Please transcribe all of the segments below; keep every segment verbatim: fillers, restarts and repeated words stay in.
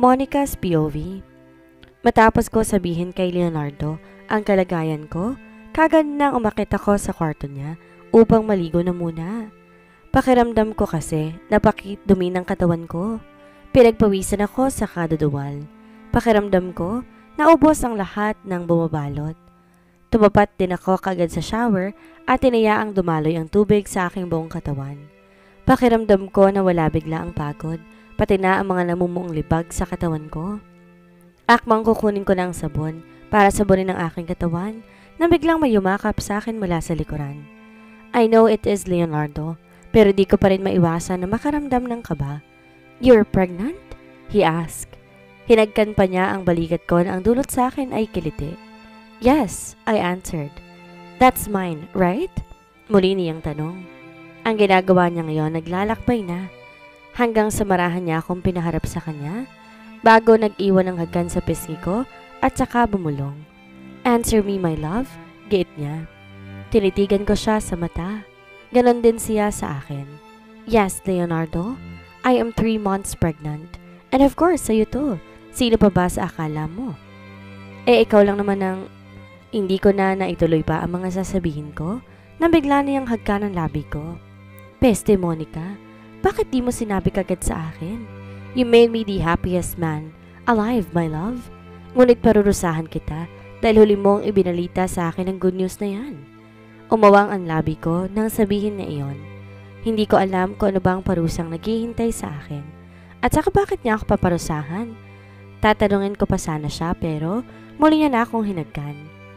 Monica's P O V. Matapos ko sabihin kay Leonardo ang kalagayan ko, kagad nang umakit ako sa kwarto niya upang maligo na muna. Pakiramdam ko kasi napakit dumi ng katawan ko. Pinagpawisan ako sa kaduduwal. Pakiramdam ko naubos ang lahat ng bumabalot. Tumapat din ako kagad sa shower at tinayaang dumaloy ang tubig sa aking buong katawan. Pakiramdam ko na wala bigla ang pagod, pati na ang mga namumuong libag sa katawan ko. Akmang kukunin ko na ang sabon para sabunin ang aking katawan na biglang may yumakap sa akin mula sa likuran. I know it is Leonardo, pero di ko pa rin maiwasan na makaramdam ng kaba. "You're pregnant?" he asked. Hinagkan pa niya ang balikat ko na ang dulot sa akin ay kiliti. "Yes," I answered. "That's mine, right?" Muli niyang tanong. Ang ginagawa niya ngayon, naglalakbay na. Hanggang sa marahan niya akong pinaharap sa kanya, bago nag-iwan ng hagkan sa pisngi ko at saka bumulong. "Answer me, my love," giit niya. Tinitigan ko siya sa mata. Ganon din siya sa akin. "Yes, Leonardo, I am three months pregnant. And of course, sa'yo to. Sino pa ba sa akala mo? Eh, ikaw lang naman ang..." Hindi ko na naituloy pa ang mga sasabihin ko na bigla niyang hagka ng labi ko. "Peste, Monica, bakit di mo sinabi kagad sa akin? You made me the happiest man alive, my love. Ngunit parurusahan kita dahil huli mong ibinalita sa akin ang good news na yan." Umawang ang labi ko nang sabihin niya iyon. Hindi ko alam kung ano bang parusang naghihintay sa akin. At saka bakit niya ako paparusahan? Tatanungin ko pa sana siya pero muli niya na akong hinagkan.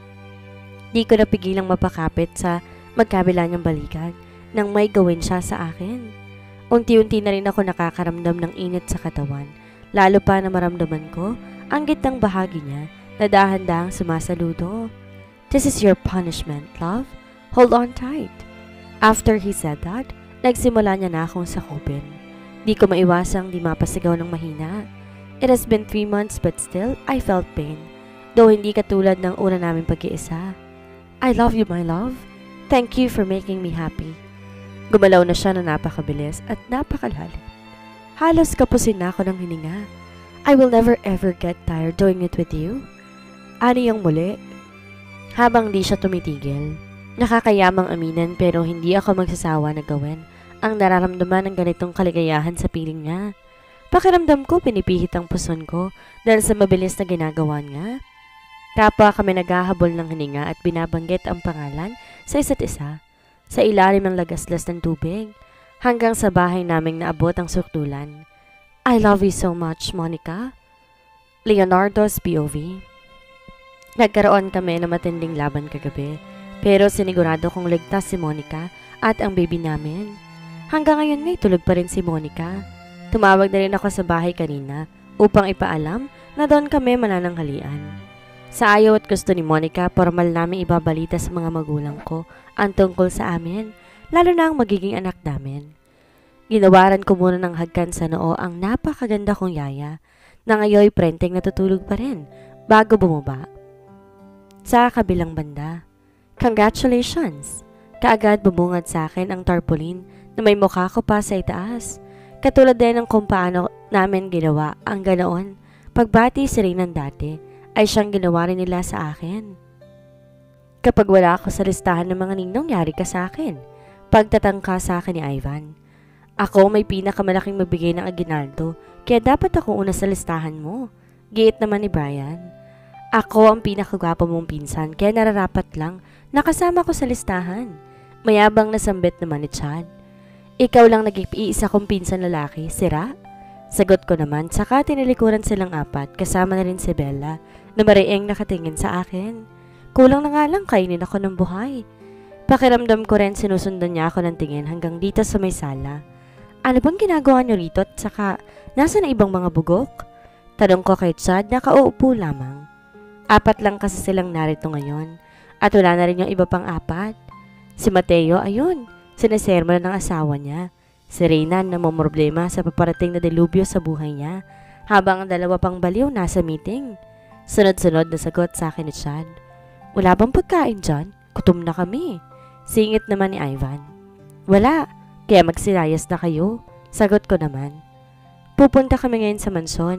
Di ko napigilang mapakapit sa magkabila niyang balikat nang may gawin siya sa akin. Unti-unti na rin ako nakakaramdam ng init sa katawan, lalo pa na maramdaman ko ang gitnang bahagi niya na dahan-dahang sumasaludo. "This is your punishment, love. Hold on tight." After he said that, nagsimula niya na akong sakupin. Di ko maiwasang di mapasigaw ng mahina. It has been three months but still, I felt pain. Though hindi katulad ng una naming pag-iisa. "I love you, my love. Thank you for making me happy." Gumalaw na siya na napakabilis at napakalalim. Halos kapusin na ako ng hininga. "I will never ever get tired doing it with you." Ani yung muli. Habang di siya tumitigil. Nakakayamang aminan pero hindi ako magsasawa na gawin ang nararamdaman ng ganitong kaligayahan sa piling niya. Pakiramdam ko pinipihit ang puson ko dahil sa mabilis na ginagawa niya. Kapwa kami naghahabol ng hininga at binabanggit ang pangalan sa isa't isa, sa ilalim ng lagaslas ng tubig, hanggang sa bahay naming naabot ang sukdulan. "I love you so much, Monica." Leonardo's P O V. Nagkaroon kami ng matinding laban kagabi, pero sinigurado kong ligtas si Monica at ang baby namin. Hanggang ngayon ngay tulog pa rin si Monica. Tumawag na rin ako sa bahay kanina upang ipaalam na doon kami manananghalian. Sa ayaw at gusto ni Monica, formal namin ibabalita sa mga magulang ko ang tungkol sa amin, lalo na ang magiging anak namin. Ginawaran ko muna ng hagkan sa noo ang napakaganda kong yaya, na ngayoy prenteng natutulog pa rin bago bumaba. Sa kabilang banda, "Congratulations!" Kaagad bumungad sa akin ang tarpaulin na may mukha ko pa sa itaas. Katulad din ng kung paano namin ginawa ang ganoon. Pagbati si Reynan dati, ay siyang ginawa rin nila sa akin. Kapag wala ako sa listahan ng mga ninong, yari ka sa akin. Pagtatangka sa akin ni Ivan. "Ako may pinakamalaking magbigay ng aginaldo, kaya dapat ako una sa listahan mo." Giit naman ni Brian. "Ako ang pinakagwapo mong pinsan, kaya nararapat lang nakasama ko sa listahan." Mayabang na sambit naman ni Chad. "Ikaw lang nag-iisa kong pinsan lalaki, sira?" Sagot ko naman, saka tinilikuran silang apat, kasama na rin si Bella, na mariing nakatingin sa akin. Kulang na nga lang kainin ako ng buhay. Pakiramdam ko rin sinusundan niya ako ng tingin hanggang dito sa may sala. "Ano bang ginagawa niyo rito at saka nasa na ibang mga bugok?" Tanong ko kay Chad na kauupo lamang. Apat lang kasi silang narito ngayon at wala na rin yung iba pang apat. Si Mateo, ayun, siniserma na ng asawa niya. Si Reynan na mamroblema sa paparating na delubyo sa buhay niya, habang ang dalawa pang baliw nasa meeting. Sunod-sunod na sagot sa akin ni Chad. "Wala bang pagkain dyan? Gutom na kami." Singit naman ni Ivan. "Wala, kaya magsilayas na kayo." Sagot ko naman. "Pupunta kami ngayon sa mansyon.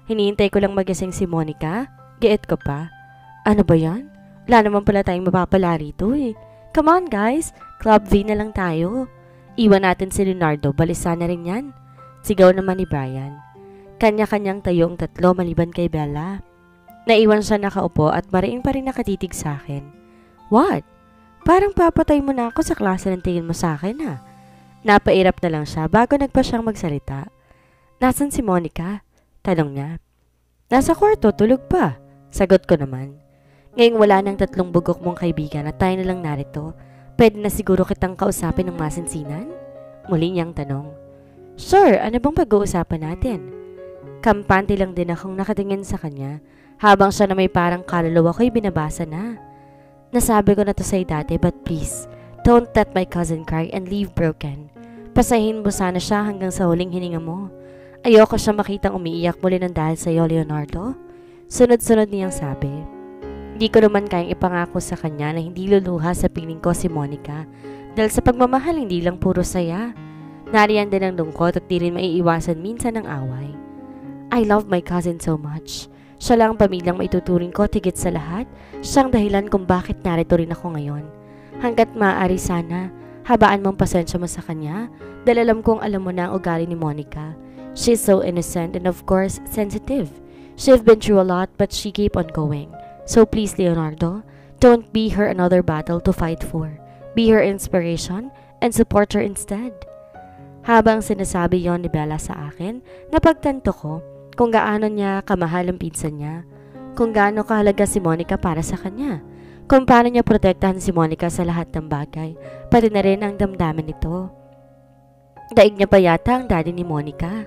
Hinihintay ko lang magising si Monica. Giit ko pa. Ano ba yan? Wala naman pala tayong mapapala rito eh. Come on guys, Club V na lang tayo. Iwan natin si Leonardo, balisa na rin yan. Sigaw naman ni Brian. Kanya-kanyang tayo ang tatlo maliban kay Bella. Naiwan siya nakaupo at mariing pa rin nakatitig sa akin. What? Parang papatay mo na ako sa klase ng tingin mo sa akin ha. Napairap na lang siya bago nagpa siyang magsalita. Nasaan si Monica? Tanong niya. Nasa kwarto, tulog pa. Sagot ko naman. Ngayong wala ng tatlong bugok mong kaibigan at tayo na lang narito, pwede na siguro kitang kausapin ng masinsinan? Muli niyang tanong. Sure, ano bang pag-uusapan natin? Kampante lang din akong nakatingin sa kanya habang siya na may parang kaluluwa ko'y binabasa na. Nasabi ko na to sa'yo dati but please, don't let my cousin cry and leave broken. Pasahin mo sana siya hanggang sa huling hininga mo. Ayoko siya makitang umiiyak muli ng dahil sa'yo, Leonardo. Sunod-sunod niyang sabi. Hindi ko naman kayang ipangako sa kanya na hindi luluha sa piling ko si Monica dahil sa pagmamahal hindi lang puro saya. Nariyan din ang lungkot at di rin maiiwasan minsan ng away. I love my cousin so much. Siya lang ang pamilyang maituturing ko tigit sa lahat. Siyang dahilan kung bakit narito rin ako ngayon. Hanggat maaari sana, habaan mong pasensya mo sa kanya dahil alam kong alam mo na ang ugali ni Monica. She's so innocent and of course sensitive. She's been through a lot but she keep on going. So please Leonardo, don't be her another battle to fight for. Be her inspiration and support her instead. Habang sinasabi yon ni Bella sa akin, napagtanto ko kung gaano niya kamahal ang pinsan niya, kung gaano kahalaga si Monica para sa kanya, kung paano niya protektahan si Monica sa lahat ng bagay, pati na rin ang damdamin nito. Daig niya pa yata ang daddy ni Monica.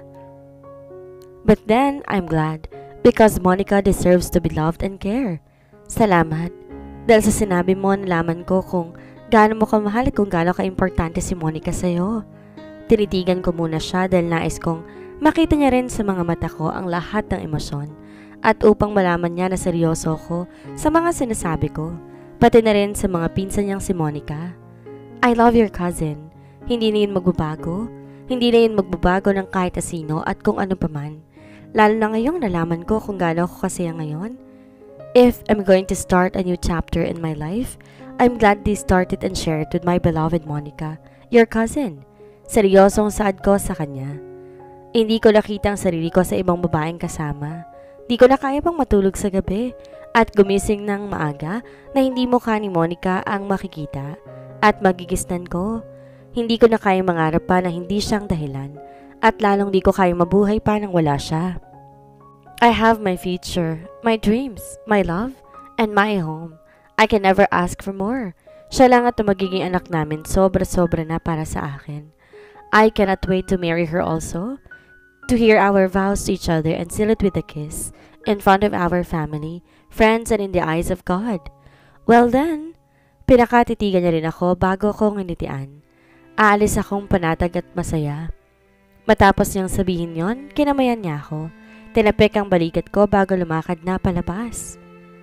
But then, I'm glad, because Monica deserves to be loved and care. Salamat, dahil sa sinabi mo, nalaman ko kung gaano mo kamahal at kung gaano ka-importante si Monica sa'yo. Tinitigan ko muna siya dahil nais kong makita niya rin sa mga mata ko ang lahat ng emosyon at upang malaman niya na seryoso ko sa mga sinasabi ko, pati na rin sa mga pinsan niyang si Monica. I love your cousin. Hindi na yun magbabago. Hindi na yun magbabago ng kahit asino at kung ano paman. Lalo na ngayong nalaman ko kung gaano ko kasaya ngayon. If I'm going to start a new chapter in my life, I'm glad they started and shared with my beloved Monica, your cousin. Seryosong saad ko sa kanya. Hindi ko nakita ang sarili ko sa ibang babaeng kasama. Di ko na kaya pang matulog sa gabi at gumising ng maaga na hindi mukha ni Monica ang makikita at magigisnan ko. Hindi ko na kaya mangarap pa na hindi siyang dahilan at lalong di ko kaya mabuhay pa nang wala siya. I have my future, my dreams, my love, and my home. I can never ask for more. Siya lang at ang magiging anak namin sobra-sobra na para sa akin. I cannot wait to marry her also. To hear our vows to each other and seal it with a kiss in front of our family, friends, and in the eyes of God. Well then, pinakatitigan niya rin ako bago ko nginitian. Aalis akong panatag at masaya. Matapos niyang sabihin yon, kinamayan niya ako. Tinapik ang balikat ko bago lumakad na palabas.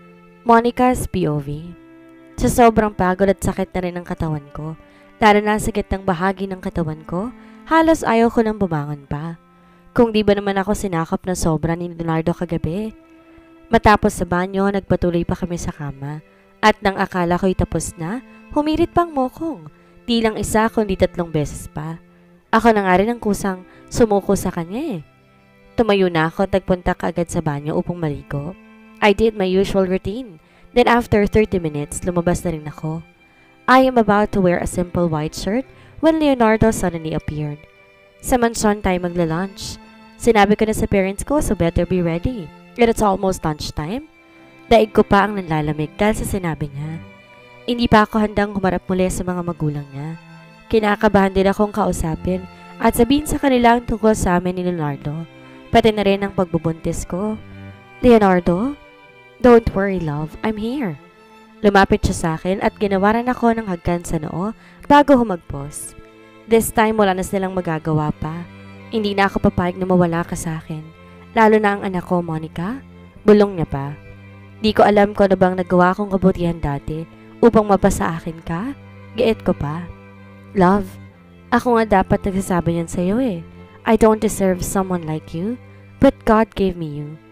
Monica's P O V. Sa sobrang pagod at sakit na rin ang katawan ko, lalo na sa gitnang bahagi ng katawan ko, halos ayaw ko nang bumangon pa. Kung di ba naman ako sinakop na sobra ni Leonardo kagabi. Matapos sa banyo, nagpatuloy pa kami sa kama. At nang akala ko'y tapos na, humirit pang mokong. Di lang isa kundi tatlong beses pa. Ako na nga rin ang kusang sumuko sa kanya eh. Tumayo na ako at nagpunta kaagad sa banyo upang maligo. I did my usual routine. Then after thirty minutes, lumabas na rin ako. I am about to wear a simple white shirt when Leonardo suddenly appeared. Sa mansyon tayo magla-lunch. Sinabi ko na sa parents ko so better be ready. And it's almost lunchtime. Daig ko pa ang nanlalamig dahil sa sinabi niya. Hindi pa ako handang humarap muli sa mga magulang niya. Kinakabahan din akong kausapin at sabihin sa kanila ang tungkol sa amin ni Leonardo. Pati na rin ang pagbubuntis ko. Leonardo? Don't worry love, I'm here. Lumapit siya sa akin at ginawaran ako ng hagkan sa noo bago humagpos. This time wala na silang magagawa pa. Hindi na ako papayag na mawala ka sa akin. Lalo na ang anak ko, Monica. Bulong niya pa. Di ko alam kung ano bang nagawa kong kabutihan dati upang mapasa akin ka. Giit ko pa. Love, ako nga dapat nagsasabi niyan sa'yo eh. I don't deserve someone like you, but God gave me you.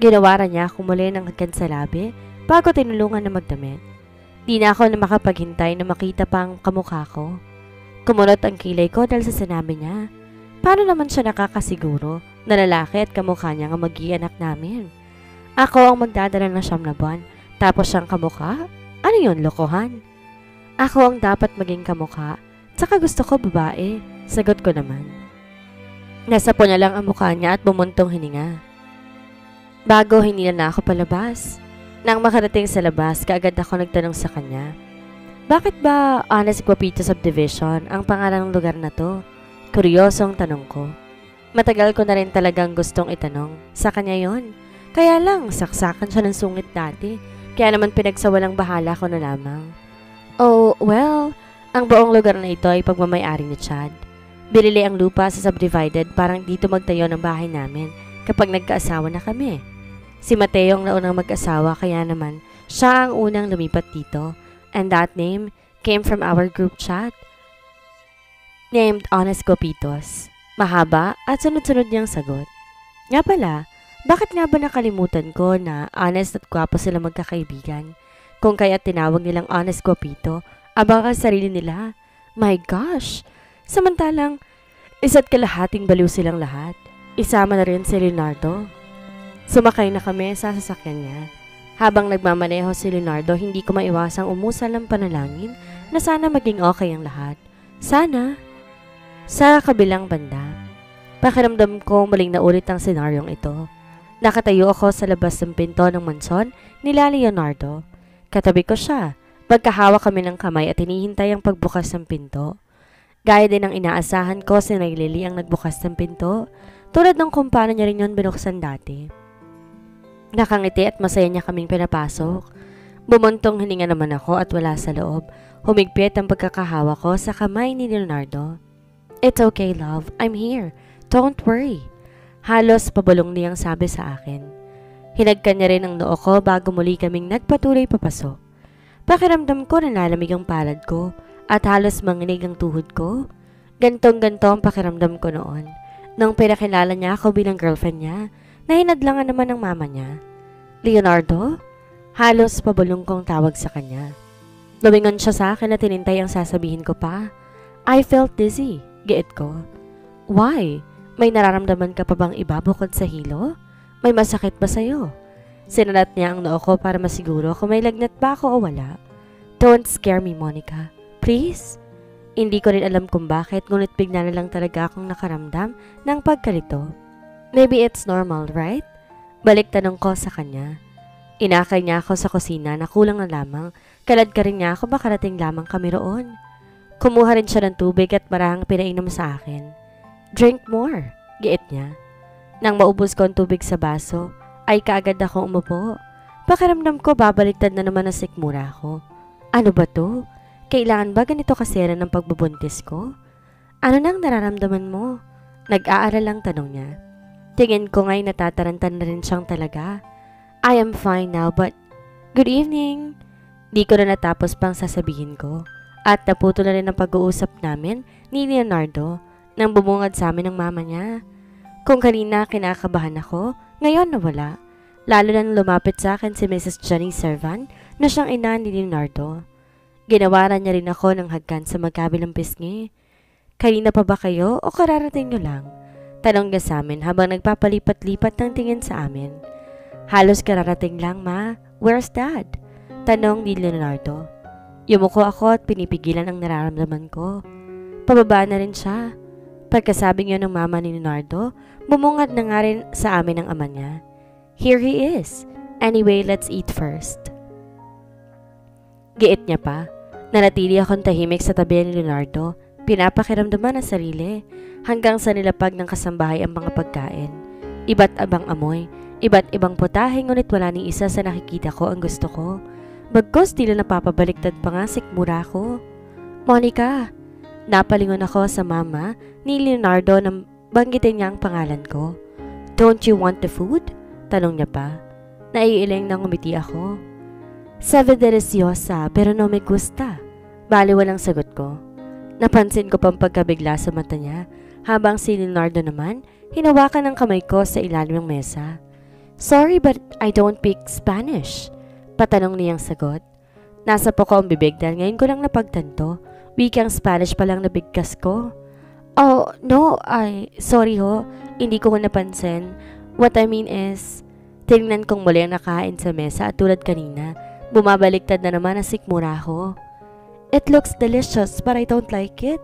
Ginawaran niya ako muli ng hagkan sa labi bago tinulungan na magdamit. Di na ako na makapaghintay na makita pa ang kamukha ko. Kumunot ang kilay ko dahil sa sinabi niya. Paano naman siya nakakasiguro na lalaki at kamukha niya ang mag-ianak namin? Ako ang magdadala ng siyam na buwan, tapos siyang kamukha? Ano yun, lokohan? Ako ang dapat maging kamukha, tsaka gusto ko babae, sagot ko naman. Nasa po na lang ang mukha niya at bumuntong hininga. Bago hinila na ako palabas. Nang makarating sa labas, kaagad ako nagtanong sa kanya. Bakit ba Honest Guapito Subdivision ang pangalan ng lugar na to? Kuryosong tanong ko. Matagal ko na rin talagang gustong itanong. Sa kanya yon. Kaya lang, saksakan siya ng sungit dati. Kaya naman pinagsawalang bahala ko na lamang. Oh, well, ang buong lugar na ito ay pagmamayari ni Chad. Binili ang lupa sa subdivided parang dito magtayo ng bahay namin kapag nagkaasawa na kami. Si Mateo ang naunang mag-asawa kaya naman siya ang unang lumipat dito and that name came from our group chat named Honest Guapitos. Mahaba at sunod-sunod niyang sagot. Nga pala, bakit nga ba nakalimutan ko na honest at gwapo sila magkakaibigan? Kung kaya tinawag nilang Honest Guapito, abang ang sarili nila. My gosh! Samantalang, isa't kalahating baliw silang lahat. Isama na rin si Leonardo. Sumakay na kami sa sasakyan niya. Habang nagmamaneho si Leonardo, hindi ko maiwasang umusal ng panalangin na sana maging okay ang lahat. Sana. Sa kabilang banda, pakiramdam ko muling naulit ang senaryong ito. Nakatayo ako sa labas ng pinto ng mansyon nila Leonardo. Katabi ko siya. Pagkahawak kami ng kamay at hinihintay ang pagbukas ng pinto. Gaya din ang inaasahan ko, si Lily ang nagbukas ng pinto. Tulad ng kung paano niya rin yun binuksan dati. Nakangiti at masaya niya kaming pinapasok. Bumuntong hininga naman ako at wala sa loob. Humigpit ang pagkakahawa ko sa kamay ni Leonardo. It's okay, love. I'm here. Don't worry. Halos pabulong niyang sabi sa akin. Hinagkan niya rin ang noo ko bago muli kaming nagpatuloy papasok. Pakiramdam ko na lalamig ang palad ko at halos manginig ang tuhod ko. Gantong-ganto ang pakiramdam ko noon. Nang pinakilala niya ako bilang girlfriend niya, na hinadlangan naman ng mama niya. Leonardo? Halos pabulong kong tawag sa kanya. Lumingon siya sa akin at tinintay ang sasabihin ko pa. I felt dizzy, giit ko. Why? May nararamdaman ka pa bang iba bukod sa hilo? May masakit ba sa'yo? Sinalat niya ang noo ko para masiguro kung may lagnat ba ako o wala. Don't scare me, Monica. Please? Hindi ko rin alam kung bakit, ngunit bigla na lang talaga akong nakaramdam ng pagkalito. Maybe it's normal, right? Balik tanong ko sa kanya. Inakay niya ako sa kusina na kulang na lamang. Kalad ka rin niya ako makarating lamang kami roon. Kumuha rin siya ng tubig at marahang pinainom sa akin. Drink more, giit niya. Nang maubos ko ang tubig sa baso, ay kaagad akong umupo. Pakiramdam ko babaliktad na naman ang sikmura ko. Ano ba to? Kailangan ba ganito kasera ng pagbubuntis ko? Ano nang nararamdaman mo? Nag-aaral lang tanong niya. Tingin ko nga'y natatarantan na rin siyang talaga. I am fine now but... Good evening! Di ko na natapos pang sasabihin ko. At naputo na rin ang pag-uusap namin ni Leonardo nang bumungad sa amin ng mama niya. Kung kanina kinakabahan ako, ngayon nawala. Lalo na lumapit sa akin si Missus Jenny Servan na siyang ina ni Leonardo. Ginawaran niya rin ako ng hagkan sa magkabilang pisngi. Kanina pa ba kayo o kararating niyo lang? Tanong niya sa amin habang nagpapalipat-lipat ng tingin sa amin. Halos kararating lang, ma. Where's dad? Tanong ni Leonardo. Yumuko ako at pinipigilan ang nararamdaman ko. Pababa na rin siya. Pagkasabi niya ng mama ni Leonardo, bumungad na nga rin sa amin ang ama niya. Here he is. Anyway, let's eat first. Giit niya pa. Nanatili akong tahimik sa tabi ni Leonardo. Pinapakiramdaman ang sarili hanggang sa nilapag ng kasambahay ang mga pagkain. Iba't abang amoy, iba't ibang putahe ngunit wala ni isa sa nakikita ko ang gusto ko. Bagkos di na napapabaliktad pa nga sikmura ko. Monica! Napalingon ako sa mama ni Leonardo nang banggitin niya ang pangalan ko. Don't you want the food? Tanong niya pa. Naiiling nang umiti ako. Sabe deliciosa pero no me gusta. Bali walang sagot ko. Napansin ko pang pagkabigla sa mata niya habang si Leonardo naman hinawakan ng kamay ko sa ilalim ng mesa. Sorry but I don't speak Spanish. Patanong niyang sagot. Nasa po ko ang bibig dahil ngayon ko lang napagtanto. Wikang Spanish pa lang nabigkas ko. Oh, no, ay, sorry ho. Hindi ko ko napansin. What I mean is, tingnan kong muli ang nakain sa mesa at tulad kanina, bumabaliktad na naman ang sikmura ko. It looks delicious but I don't like it.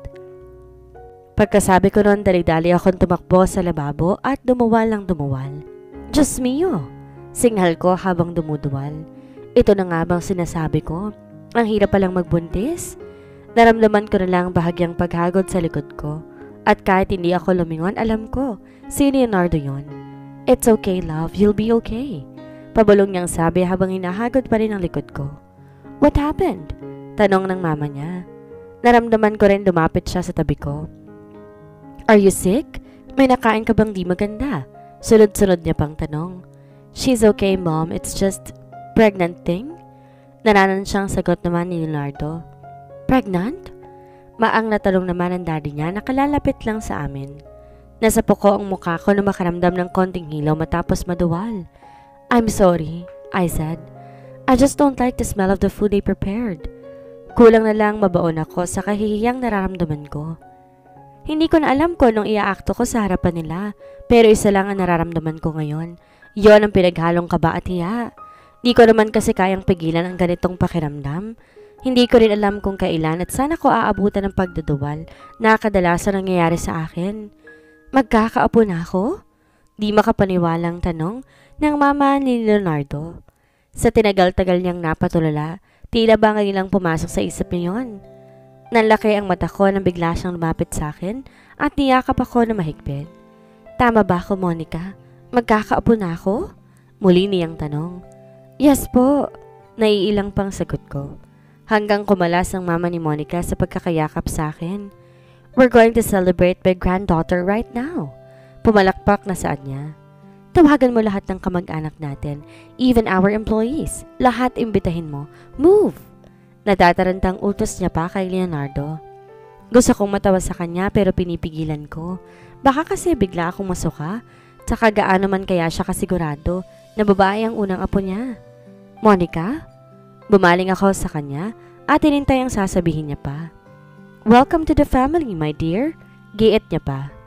Pagkasabi ko noon, dali-dali akong tumakbo sa lababo at dumuwal ng dumuwal. Diyos mio! Singhal ko habang dumuduwal. Ito na nga bang sinasabi ko? Ang hirap palang magbuntis? Naramdaman ko na lang bahagyang paghagod sa likod ko. At kahit hindi ako lumingon, alam ko, si Leonardo yon. It's okay, love. You'll be okay. Pabulong niyang sabi habang hinahagod pa rin ang likod ko. What happened? Tanong ng mama niya. Naramdaman ko rin lumapit siya sa tabi ko. Are you sick? May nakain ka bang di maganda? Sunod-sunod niya pang tanong. She's okay, mom. It's just pregnant thing? Naranan siyang sagot naman ni Leonardo. Pregnant? Maang natanong naman ang daddy niya, nakalalapit lang sa amin. Nasa puko ang mukha ko na makaramdam ng konting hilaw matapos maduwal. I'm sorry, I said. I just don't like the smell of the food they prepared. Kulang na lang mabaon ako sa kahihiyang nararamdaman ko. Hindi ko na alam ko anong iaakto ko sa harapan nila, pero isa lang ang nararamdaman ko ngayon. Yon ang pinaghalong kaba at hiya. Di ko naman kasi kayang pigilan ang ganitong pakiramdam. Hindi ko rin alam kung kailan at sana ko aabutan ng pagduduwal na kadalasan nangyayari sa akin. Magkakaapo na ako? Di makapaniwalang tanong ng mama ni Leonardo. Sa tinagal-tagal niyang napatulala, tila ba ngayon lang pumasok sa isip niya yun. Nanlaki ang mata ko nang bigla siyang lumapit sa akin at niyakap ako na mahigpit. Tama ba ako, Monica? Magkakaapo na ako? Muli niyang tanong. Yes po, naiilang pang sagot ko. Hanggang kumalas ang mama ni Monica sa pagkakayakap sa akin. We're going to celebrate my granddaughter right now. Pumalakpak na saan niya. Tawagan mo lahat ng kamag-anak natin, even our employees. Lahat imbitahin mo. Move! Natatarantang utos niya pa kay Leonardo. Gusto kong matawa sa kanya pero pinipigilan ko. Baka kasi bigla akong masuka. Tsaka gaano man kaya siya kasigurado na babae ang unang apo niya. Monica? Bumaling ako sa kanya at inintay ang sasabihin niya pa. Welcome to the family, my dear. Giit niya pa.